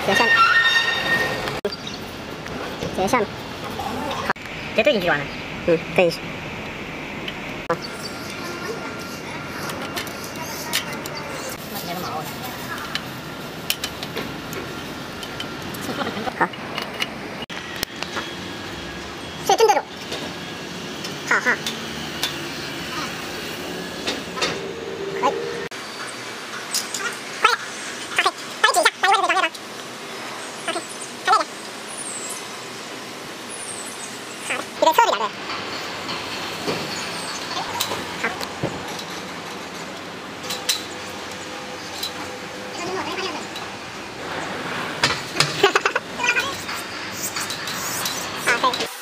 写下面，写下面，好，直接对进去就完了。对进去。好。那个毛的。好。所以正对住。好好。可以。 你再侧着点，对。好。好，可以。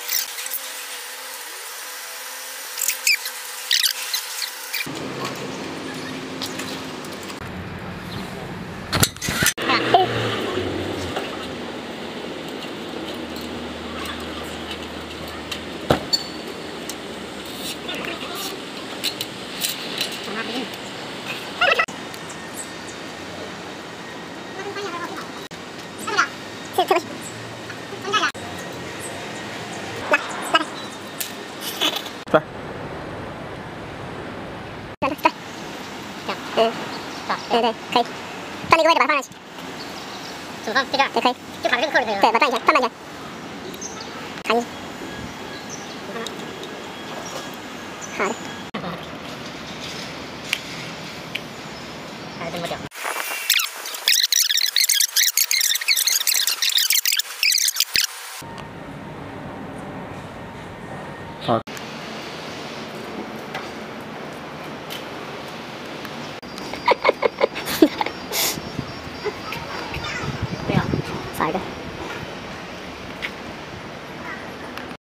这特别。来，对，这样，对，可以，到那个位置把它放上去，怎么放？就这样也可以，就卡着这个扣就可以了。对，把它转一圈，半圈，插进去。好的。